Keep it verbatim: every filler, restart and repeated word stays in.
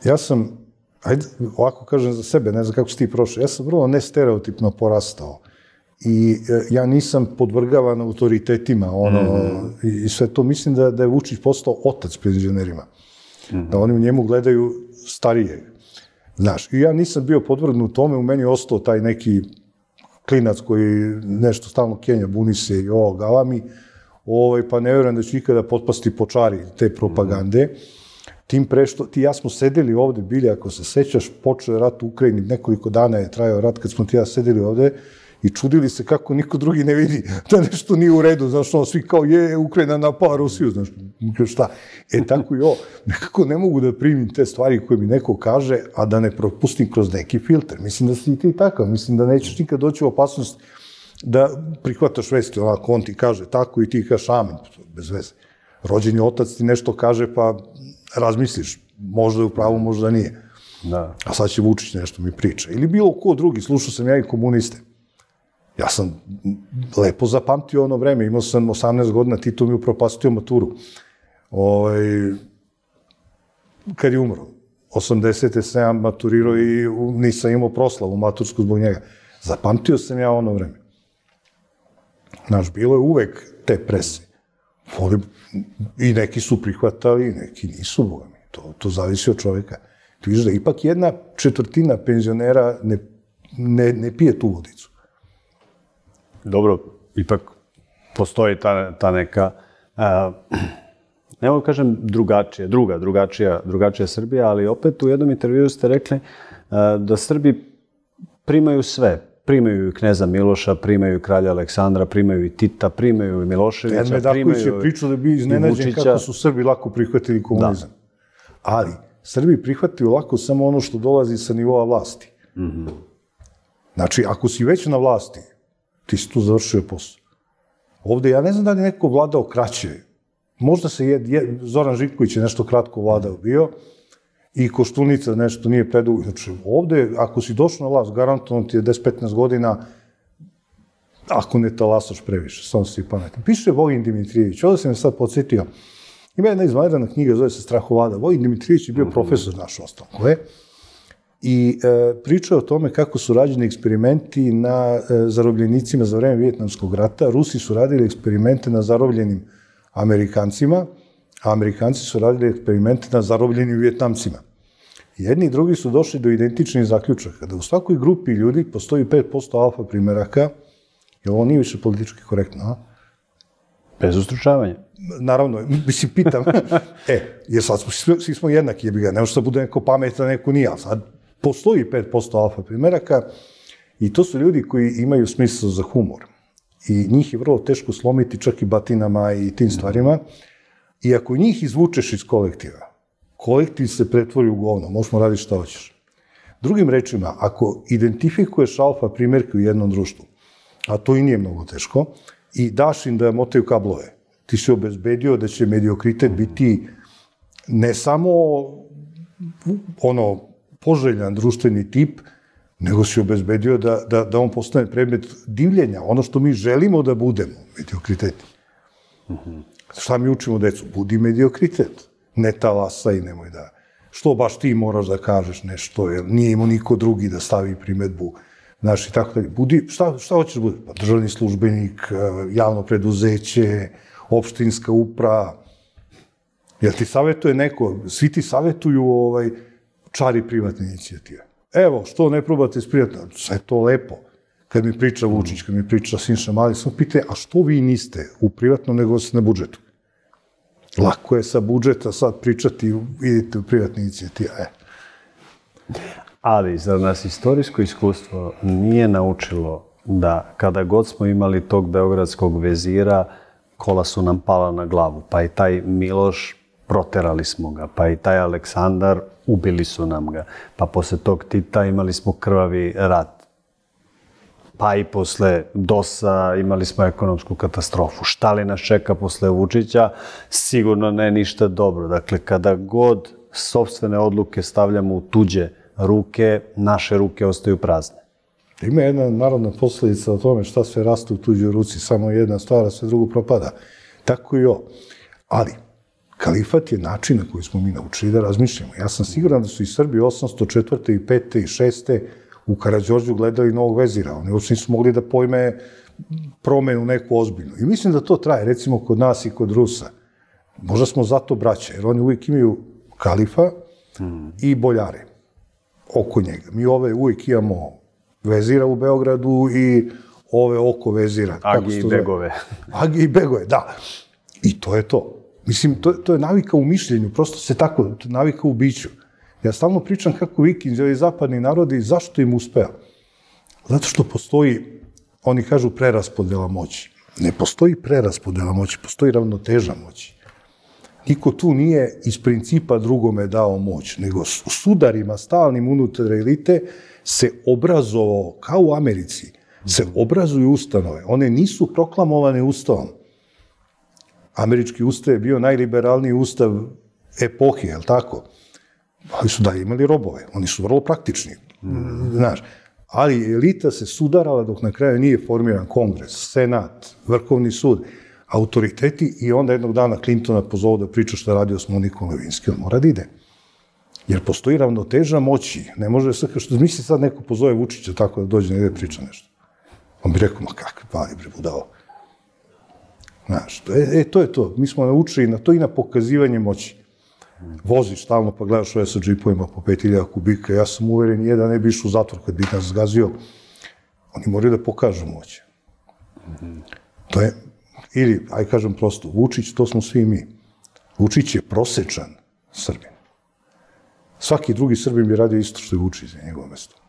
ja sam, ajde, ovako kažem za sebe, ne znam kako si ti prošao, ja sam vrlo nestereotipno porastao i ja nisam podvrgavan autoritetima, ono, i sve to, mislim da, da je Vučić postao otac penzionerima, da oni u njemu gledaju starije. Znaš, i ja nisam bio podvrgnut tome, u meni je ostao taj neki klinac koji nešto stalno kenja, buni se i ovo, galami, ovaj, pa ne vjerujem da ću ikada potpasti po čari te propagande. Tim pre što, ti ja smo sedeli ovde, bili, ako se sećaš, počeo je rat u Ukrajini, nekoliko dana je trajao rat kad smo ti ja sedeli ovde i čudili se kako niko drugi ne vidi da nešto nije u redu, znaš, ono, svi kao je, Ukrajina napala Rusiju, znaš, šta. E, tako i ovo, nekako ne mogu da primim te stvari koje mi neko kaže, a da ne propustim kroz neki filter. Mislim da si i ti takav, mislim da nećeš nikad doći u opasnost da prihvataš vesti, onako, on ti kaže tako i ti kažeš amen, bez veze. Rođeni otac ti nešto kaže, pa razmisliš, možda je u pravu, možda nije. Da. A sad će Vučić nešto mi priča. Ili bilo ko drugi, slušao sam ja i komuniste. Ja sam lepo zapamtio ono vreme, imao sam osamnaest godina, Tito mi upropastio maturu. Ovaj, kad je umro, osamdesete sam ja maturirao i nisam imao proslavu matursku zbog njega. Zapamtio sam ja ono vreme. Znaš, bilo je uvek te prese. I neki su prihvatali, neki nisu, boga mi. To, to zavisi od čoveka. Ti vidiš da ipak jedna četvrtina penzionera ne, ne, ne pije tu vodicu. Dobro, ipak postoji ta, ta neka, a, ne mogu kažem drugačija, druga, drugačija, drugačija Srbija, ali opet u jednom intervjuu ste rekli a, da Srbi primaju sve. Primaju i kneza Miloša, primaju i kralja Aleksandra, primaju i Tita, primaju i Miloševića, primaju i Vučića. Medaković je pričao da bi iznenađen kako su Srbi lako prihvatili komunizam. Da. Ali, Srbi prihvatili lako samo ono što dolazi sa nivoa vlasti. Mm-hmm. Znači, ako si već na vlasti, ti si tu završio posao. Ovde, ja ne znam da li je neko vladao kraće. Možda se je, je, Zoran Živković je nešto kratko vladao bio i Koštunica nešto nije predugo. Znači, ovde, ako si došao na vlast, garantovano ti je deset do petnaest godina, ako ne talasaš previše, samo si pametan. Piše Vojin Dimitrijević, ovdje sam me sad podsjetio. Ima jedna izvanredna knjiga, zove se Strahovlada. Vojin Dimitrijević je bio profesor naš ostalko, je. I e, pričao o tome kako su rađeni eksperimenti na e, zarobljenicima za vreme Vijetnamskog rata. Rusi su radili eksperimente na zarobljenim Amerikancima, a Amerikanci su radili eksperimente na zarobljenim Vijetnamcima. Jedni i drugi su došli do identičnih zaključaka, da u svakoj grupi ljudi postoji pet posto alfa primeraka, jer ovo nije više politički korektno, a? Bez ustručavanja. Naravno, mislim, pitam, e, jer sad smo, svi smo jednaki, jebi ga, ne može da bude neko pametan, neko nije, ali sad postoji pet posto alfa primeraka i to su ljudi koji imaju smisla za humor. I njih je vrlo teško slomiti čak i batinama i tim stvarima. I ako njih izvučeš iz kolektiva, kolektiv se pretvori u govno, možemo raditi šta hoćeš. Drugim rečima, ako identifikuješ alfa primjerke u jednom društvu, a to i nije mnogo teško, i daš im da motaju kablove, ti si obezbedio da će mediokritet biti ne samo ono poželjan društveni tip, nego si obezbedio da, da, da on postane predmet divljenja, ono što mi želimo da budemo, mediokriteti. Mm-hmm. Šta mi učimo decu? Budi mediokritet. Ne talasaj, nemoj da... Što baš ti moraš da kažeš nešto, jer nije imao niko drugi da stavi primedbu. Znaš, i tako da... Budi, šta, šta hoćeš da bude? Pa državni službenik, javno preduzeće, opštinska uprava. Jel ti savjetuje neko? Svi ti savjetuju ovaj, čari privatne inicijative. Evo, što ne probate s privatnom? Sve to lepo. Kad mi priča Vučić, kad mi priča Siniša Mali, samo pite, a što vi niste u privatnom nego ste na budžetu? Lako je sa budžeta sad pričati, idite u privatne inicijative. E. Ali, zar nas istorijsko iskustvo nije naučilo da kada god smo imali tog beogradskog vezira, kola su nam pala na glavu, pa i taj Miloš, proterali smo ga, pa i taj Aleksandar, ubili su nam ga, pa posle tog Tita imali smo krvavi rat. Pa i posle dosa imali smo ekonomsku katastrofu. Šta li nas čeka posle Vučića? Sigurno ne ništa dobro. Dakle, kada god sopstvene odluke stavljamo u tuđe ruke, naše ruke ostaju prazne. Ima jedna narodna posljedica o tome šta sve raste u tuđoj ruci, samo jedna stvar, a sve drugo propada. Tako i ovo. Ali, kalifat je način na koji smo mi naučili da razmišljamo. Ja sam siguran da su i Srbi osamsto četvrte i pete i šeste u Karađorđu gledali Novog vezira. Oni uopšte nisu mogli da pojme promenu neku ozbiljnu. I mislim da to traje, recimo, kod nas i kod Rusa. Možda smo zato braća, jer oni uvijek imaju kalifa i boljare oko njega. Mi ove uvijek imamo vezira u Beogradu i ove oko vezira. Agi i begove. Agi i begove, da. I to je to. Mislim, to, to je navika u mišljenju, prosto se tako, to je navika u biću. Ja stalno pričam kako Vikinzi, ovi zapadni narodi, zašto im uspeo? Zato što postoji, oni kažu, preraspodela moći. Ne postoji preraspodela moći, postoji ravnoteža moći. Niko tu nije iz principa drugome dao moć, nego u sudarima stalnim unutar elite se obrazovao, kao u Americi, se obrazuju ustanove. One nisu proklamovane ustavom. Američki ustav je bio najliberalniji ustav epohe, je li tako? Ali su dalje imali robove, oni su vrlo praktični, znaš. Ali elita se sudarala dok na kraju nije formiran kongres, senat, vrhovni sud, autoriteti i onda jednog dana Clintona pozovu da priča šta radio smo Nikola Levinski, on mora da ide. Jer postoji ravnoteža moći, ne može se, što misli sad neko pozove Vučića tako da dođe negde priča nešto. On bi rekao, ma kakve pali bre budalo. Znaš, e, e, to je to. Mi smo naučili na to i na pokazivanje moći. Voziš stalno pa gledaš ove sa džipovima po pet hiljada kubika. Ja sam uveren, jedan ne bi išao u zatvor kad bi nas zgazio. Oni moraju da pokažu moć. To je, ili, aj kažem prosto, Vučić, to smo svi mi. Vučić je prosečan Srbin. Svaki drugi Srbin bi radio isto što je Vučić za njegovo mesto.